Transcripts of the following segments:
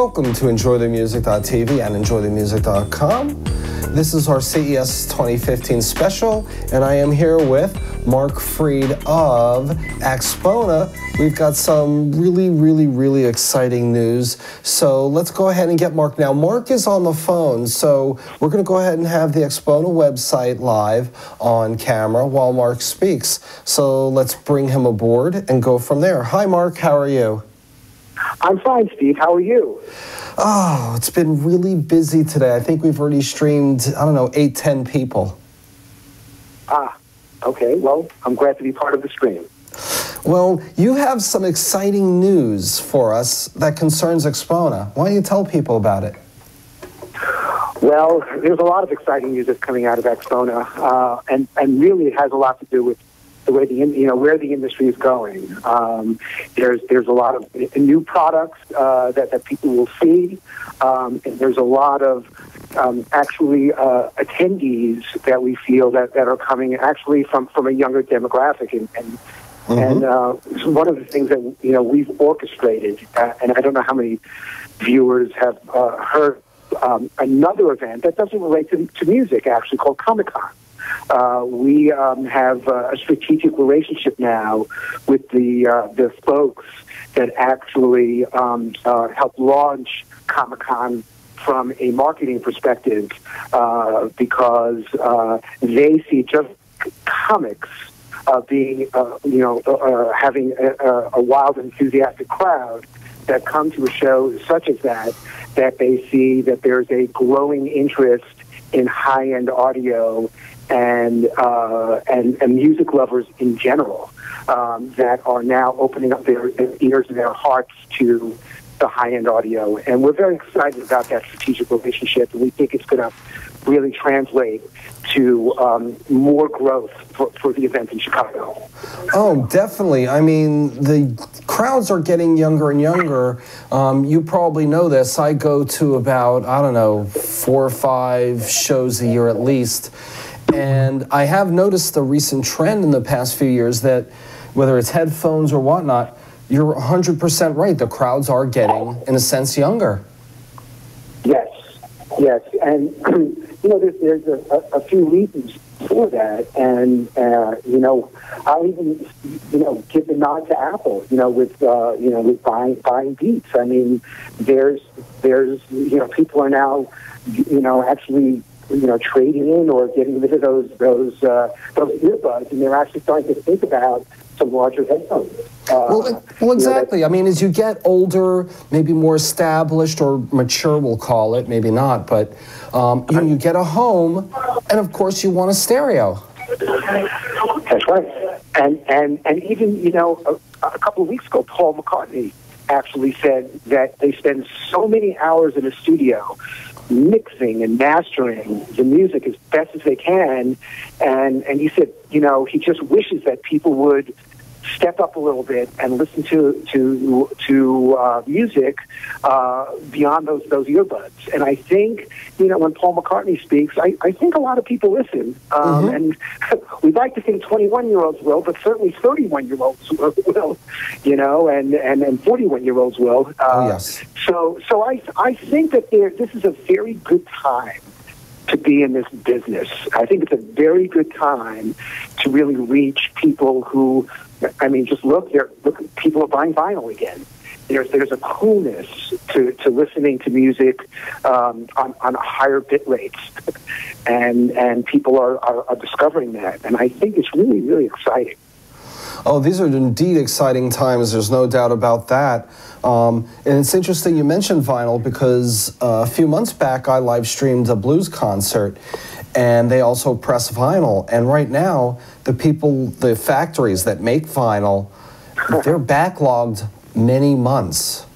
Welcome to EnjoyTheMusic.tv and EnjoyTheMusic.com. This is our CES 2015 special, and I am here with Mark Freed of Axpona. We've got some really exciting news, so let's go ahead and get Mark now. Mark is on the phone, so we're going to go ahead and have the Axpona website live on camera while Mark speaks. So let's bring him aboard and go from there. Hi, Mark. How are you? I'm fine, Steve. How are you? Oh, it's been really busy today. I think we've already streamed, I don't know, 8-10 people. Ah, okay. Well, I'm glad to be part of the stream. Well, you have some exciting news for us that concerns Axpona. Why don't you tell people about it? Well, there's a lot of exciting news that's coming out of Axpona, and really it has a lot to do with the way where the industry is going. There's a lot of new products that people will see, and there's a lot of actually attendees that we feel that are coming actually from a younger demographic, and one of the things that we've orchestrated, and I don't know how many viewers have heard another event that doesn't relate to music, actually, called Comic-Con. We have a strategic relationship now with the folks that actually help launch Comic-Con from a marketing perspective, because they see just comics being, having a wild, enthusiastic crowd that come to a show such as that they see that there's a growing interest in high-end audio and music lovers in general that are now opening up their ears and their hearts to the high-end audio. And we're very excited about that strategic relationship, and we think it's going to really translate to more growth for the event in Chicago. Oh, definitely. I mean, the crowds are getting younger and younger. You probably know this. I go to about, I don't know, 4 or 5 shows a year at least. And I have noticed a recent trend in the past few years that whether it's headphones or whatnot, you're 100% right. The crowds are getting, in a sense, younger. Yes, and there's a few reasons for that, and I'll even give the nod to Apple, with buying Beats. I mean, there's people are now actually trading in or getting rid of those earbuds, and they're actually starting to think about some larger headphones. Well, exactly. I mean, as you get older, maybe more established or mature, we'll call it, maybe not, but you get a home, and of course you want a stereo. That's right. And even, a couple of weeks ago, Paul McCartney actually said that they spend so many hours in a studio mixing and mastering the music as best as they can, and he said, he just wishes that people would step up a little bit and listen to music beyond those earbuds. And I think, when Paul McCartney speaks, I think a lot of people listen. And we'd like to think 21-year-olds will, but certainly 31-year-olds will, and 41-year-olds will. Oh, yes. So I think that this is a very good time to be in this business. I think it's a very good time to really reach people who, just look, people are buying vinyl again. There's a coolness to listening to music on higher bit rates, and people are discovering that, and I think it's really exciting. Oh, these are indeed exciting times. There's no doubt about that. And it's interesting you mentioned vinyl because a few months back I live streamed a blues concert, and they also press vinyl. And right now, the factories that make vinyl, they're backlogged many months.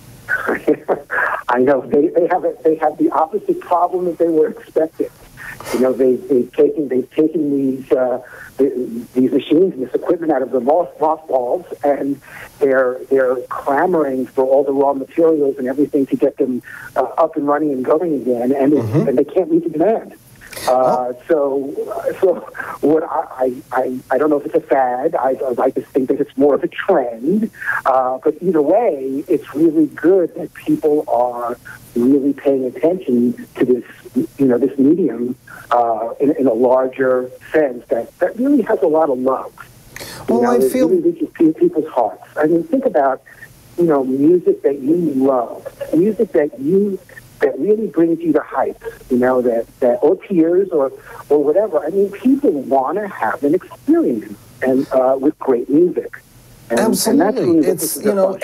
I know they have the opposite problem that they were expecting. They've taken these machines and this equipment out of the mothballs, and they're clamoring for all the raw materials and everything to get them up and running and going again, and they can't meet the demand. So what I don't know if it's a fad. I like to think that it's more of a trend. But either way, it's really good that people are really paying attention to this, this medium in a larger sense that really has a lot of love. Well, I feel it really reaches people's hearts. I mean, think about music that you love, music that really brings you to heights, that or tears or whatever. I mean, people want to have an experience and with great music. Absolutely. It's,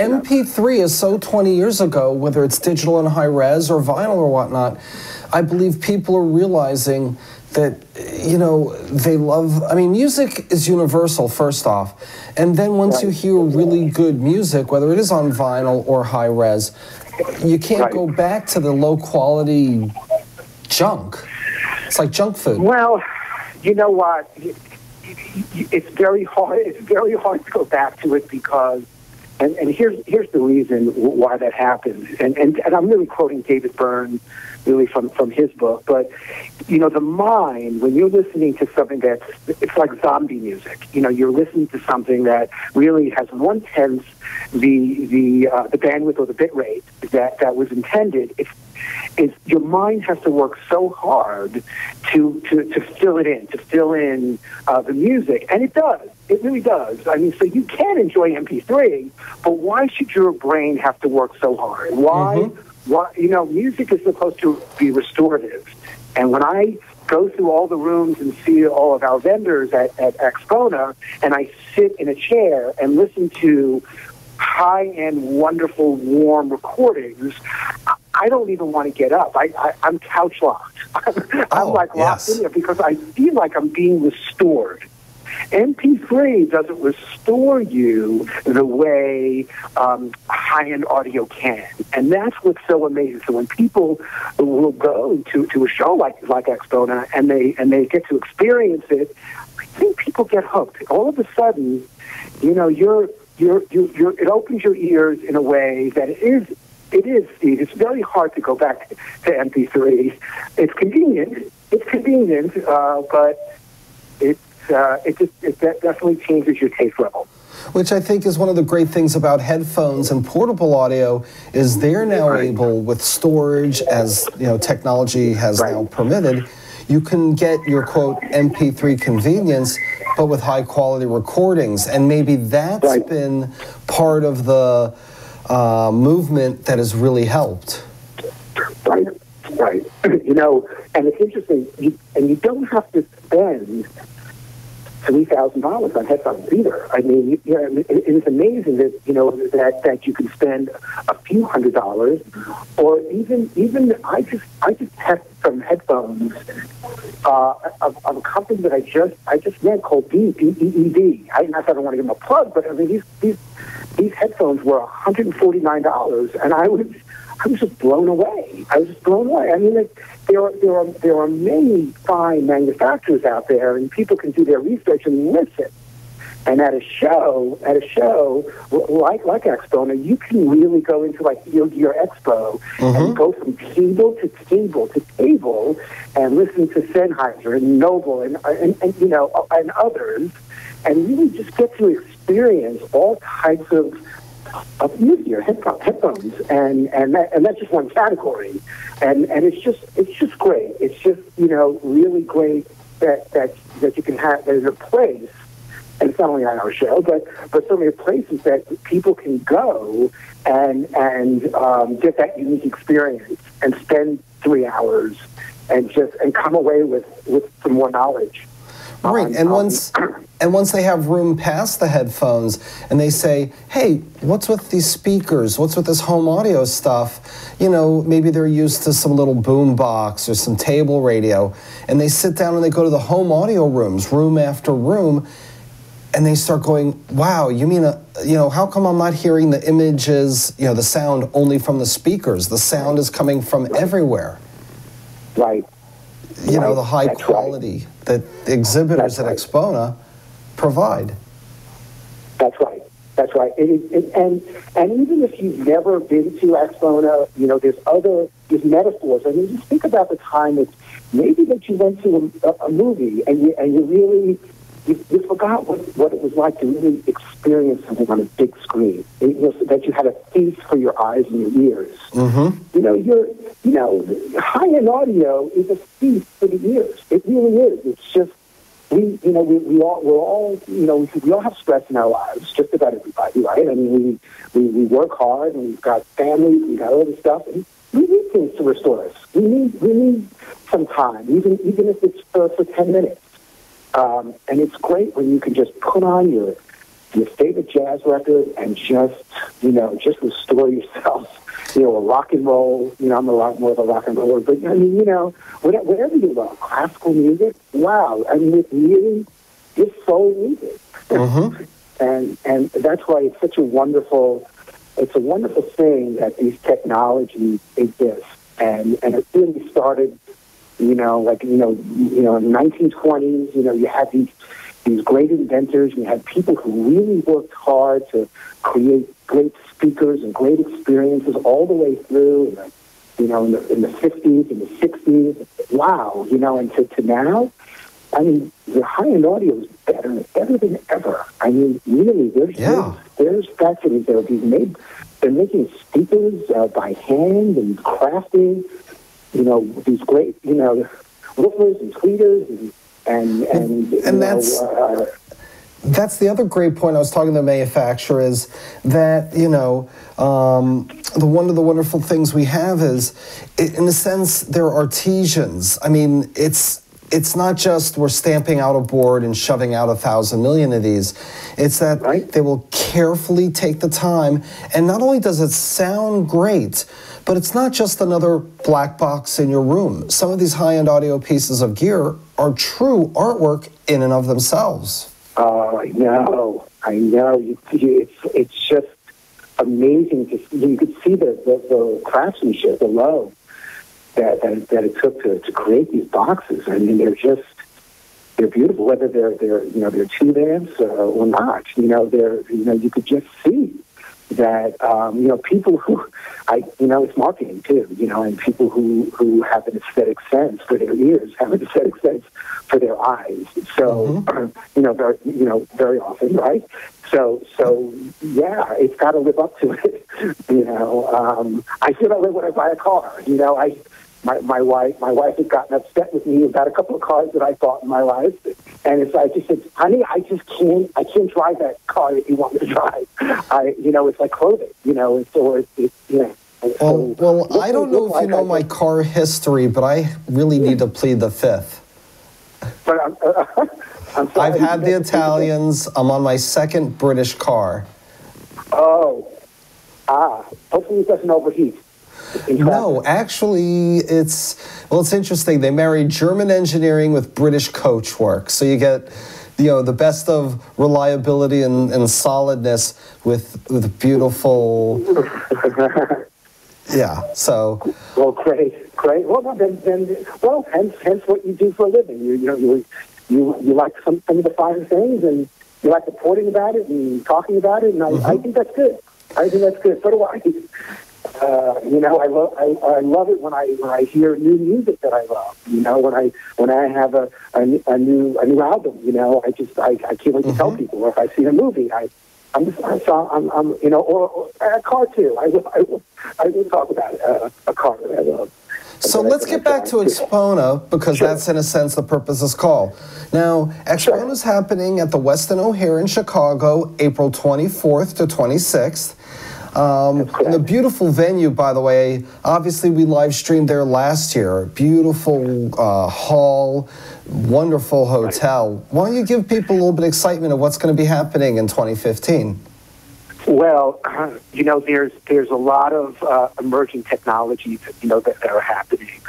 MP3 is so 20 years ago, whether it's digital and high res or vinyl or whatnot. I believe people are realizing that, they love, I mean, music is universal, first off. And then once you hear really good music, whether it is on vinyl or high res, you can't go back to the low quality junk. It's like junk food. Well, you know what? It's very hard. It's very hard to go back to it because, and here's the reason why that happens. And I'm really quoting David Byrne, really from his book. But the mind, when you're listening to something it's like zombie music. You're listening to something that really has 1/10 the bandwidth or the bit rate that was intended. It's your mind has to work so hard to fill in the music, and it does. It really does. I mean, so you can enjoy MP3, but why should your brain have to work so hard? Why? Why? Music is supposed to be restorative, and when I go through all the rooms and see all of our vendors at Axpona, and I sit in a chair and listen to high-end, wonderful, warm recordings, I don't even want to get up. I'm couch locked. I'm locked in there because I feel like I'm being restored. MP3 doesn't restore you the way high-end audio can, and that's what's so amazing. So when people will go to a show like Axpona and they get to experience it, I think people get hooked. All of a sudden, it opens your ears in a way that it is, Steve. It's very hard to go back to MP3s. It's convenient, but it definitely changes your taste level. Which I think is one of the great things about headphones and portable audio is they're now able, with storage, as technology has now permitted, you can get your quote MP3 convenience, but with high quality recordings, and maybe that's been part of the movement that has really helped. Right. And it's interesting, you don't have to spend $3,000 on headphones either. I mean, it is amazing that that you can spend a few $100s, or even I just tested some headphones of a company that I just read called BEED. I don't want to give them a plug, but I mean these headphones were $149, and I was just blown away. I mean, there are many fine manufacturers out there, and people can do their research and listen. And at a show like Axpona, you can really go into like your expo and go from table to table to table and listen to Sennheiser and Noble and others, and really just get to experience all types of music, headphones, and that's just one category, and it's just great. It's just really great that you can have. There's a place, and it's not only on our show, but so many places that people can go and get that unique experience and spend 3 hours and come away with some more knowledge. Right, and once they have room past the headphones, and they say, "Hey, what's with these speakers? What's with this home audio stuff?" Maybe they're used to some little boom box or some table radio, and they sit down and they go to the home audio rooms, room after room, and they start going, "Wow, you mean how come I'm not hearing the images, the sound only from the speakers? The sound is coming from everywhere." Right. The high quality that the exhibitors at Axpona provide. That's right. And even if you've never been to Axpona, there's these metaphors. I mean, just think about the time that maybe that you went to a movie and you really you forgot what it was like to really experience something on a big screen. That you had a feast for your eyes and your ears. Mm-hmm. High-end audio is a feast for the ears. It really is. It's just we all have stress in our lives. Just about everybody, right? I mean, we work hard and we've got families, we've got all this stuff. And we need things to restore us. We need some time, even if it's for 10 minutes. And it's great when you can just put on your favorite jazz record and just restore yourself. A rock and roll. I'm a lot more of a rock and roller, but I mean, whatever you love, classical music. Wow, I mean, it really is so needed. Mm-hmm. and that's why it's such a wonderful thing that these technologies exist, and it really started. In the 1920s, you had these great inventors. You had people who really worked hard to create great speakers and great experiences all the way through. In the 50s and the 60s. Wow, and to now, I mean, the high-end audio is better than ever. I mean, really, there's factories that they're making speakers by hand and crafting. These great, woofers and tweeters and that's the other great point I was talking to the manufacturer is that, one of the wonderful things we have is, in a sense, they're artisans. I mean, it's not just we're stamping out a board and shoving out 1,000 million of these. It's that they will carefully take the time, and not only does it sound great, but it's not just another black box in your room. Some of these high-end audio pieces of gear are true artwork in and of themselves. I know. It's just amazing to see. You could see the craftsmanship, the love that it took to create these boxes. I mean, they're beautiful, whether they're tube amps or not. You could just see that people who it's marketing too, and people who have an aesthetic sense for their ears have an aesthetic sense for their eyes. So very often, right? So yeah, it's got to live up to it. I feel that way when I buy a car. My wife has gotten upset with me about a couple of cars that I bought in my life, and I just said, honey, I can't drive that car that you want me to drive. It's like clothing, Well, I don't know if you know my car history, but I really need to plead the fifth. But I'm sorry. I've had the Italians. I'm on my second British car. Hopefully it doesn't overheat. No, actually, it's interesting. They married German engineering with British coachwork. So you get, the best of reliability and solidness with beautiful. Yeah. So. Well, great. Well, hence what you do for a living. You like some of the finer things, and you like reporting about it and talking about it, and I think that's good. So do I. I love it when I hear new music that I love. When I have a new album, I can't wait to tell people. Or if I see a movie, or a car too. I will talk about a car that I love. So let's get back to Axpona, because that's, in a sense, the purpose of this call. Now, Axpona is happening at the Westin O'Hare in Chicago, April 24th to 26th. And a beautiful venue, by the way. Obviously, we live streamed there last year. Beautiful hall, wonderful hotel. Why don't you give people a little bit of excitement of what's going to be happening in 2015? Well, there's a lot of emerging technologies, that are happening.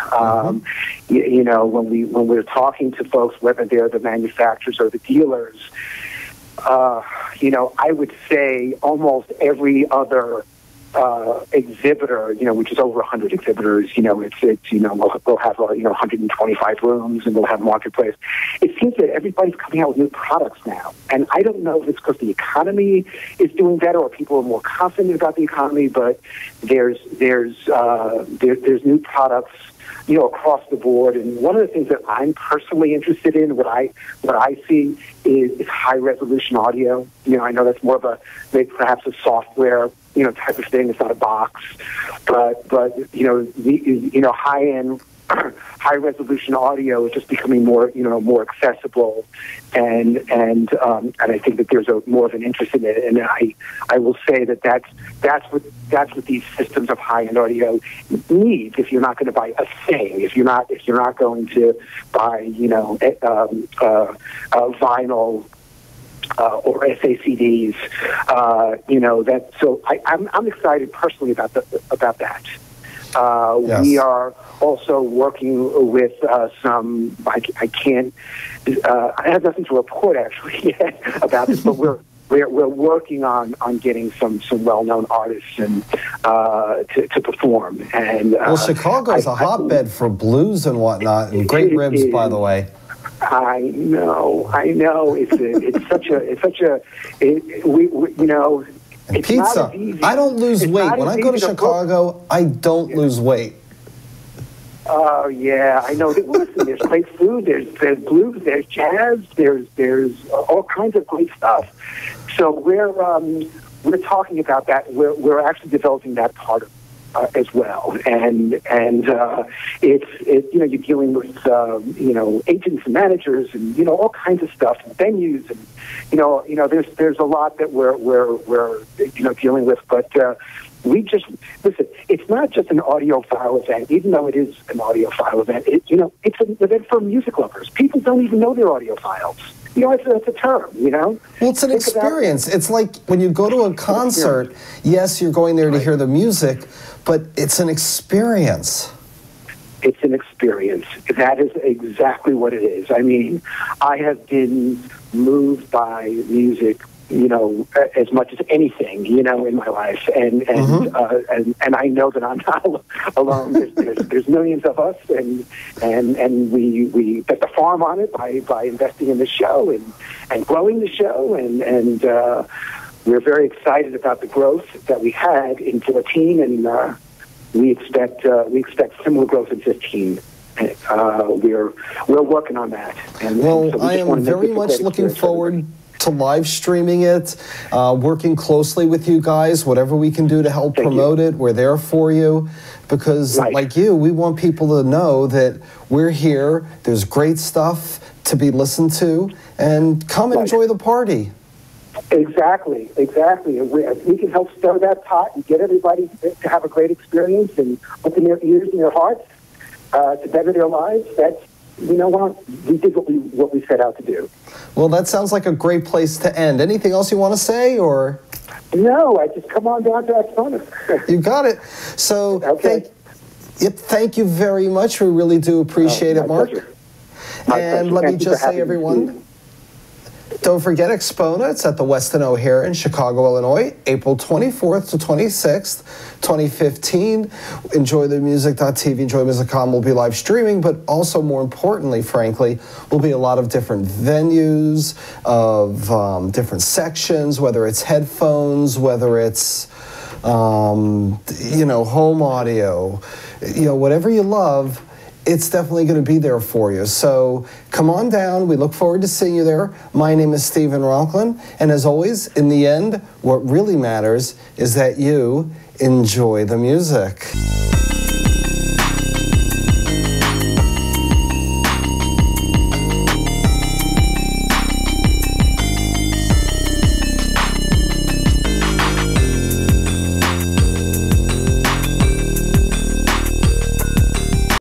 When we're talking to folks, whether they're the manufacturers or the dealers, I would say almost every other exhibitor, which is over 100 exhibitors. We'll have 125 rooms, and we'll have marketplace. It seems that everybody's coming out with new products now, and I don't know if it's because the economy is doing better or people are more confident about the economy. But there's new products, across the board. And one of the things that I'm personally interested in, what I see is high resolution audio. I know that's more of maybe perhaps a software, type of thing. It's not a box, but high end, high resolution audio is just becoming more accessible, and I think that there's more of an interest in it. And I will say that's what these systems of high end audio need. If you're not going to buy a thing, if you're not going to buy vinyl. Or SACDs, that. So I'm excited personally about that. Yes. We are also working with some. I can't. I have nothing to report actually yet about this, but we're working on getting some well-known artists and to perform. And Chicago is a hotbed for blues and whatnot, and great ribs, by the way. I know. It's such a. And pizza. I don't lose weight. When I go to Chicago, I don't lose weight. Oh yeah, I know. Listen, there's great food. There's blues. There's jazz. There's all kinds of great stuff. So we're talking about that. We're actually developing that part of. As well, and it's you're dealing with agents and managers and all kinds of stuff and venues and there's a lot that we're dealing with, but we just listen. It's not just an audiophile event, even though it is an audiophile event. It's an event for music lovers. People don't even know they're audiophiles. It's a term, Well, it's an experience. It's like when you go to a concert, yes, you're going there to hear the music, but it's an experience. It's an experience. That is exactly what it is. I mean, I have been moved by music, as much as anything, in my life, and I know that I'm not alone. There's millions of us, and we bet the farm on it by investing in the show and growing the show, and we're very excited about the growth that we had in 2014, and we expect similar growth in 2015. We're working on that. And well, so we I am very much looking forward to live streaming it, working closely with you guys, whatever we can do to help promote it, we're there for you. Because like you, we want people to know that we're here, there's great stuff to be listened to, and come enjoy the party. Exactly. If we can help stir that pot and get everybody to have a great experience and open their ears and their hearts to better their lives, that's, we did what we set out to do. Well, that sounds like a great place to end. Anything else you want to say, or? No, I just come on down to Axpona. You got it. So, thank you very much. We really do appreciate it, Mark. And let me just say, everyone, don't forget Axpona. It's at the Westin O'Hare in Chicago, Illinois, April 24th to 26th, 2015. EnjoyTheMusic.tv, EnjoyMusic.com will be live streaming, but also more importantly, frankly, will be a lot of different venues of different sections, whether it's headphones, whether it's, home audio, whatever you love. It's definitely going to be there for you. So come on down. We look forward to seeing you there. My name is Stephen Rocklin. And as always, in the end, what really matters is that you enjoy the music.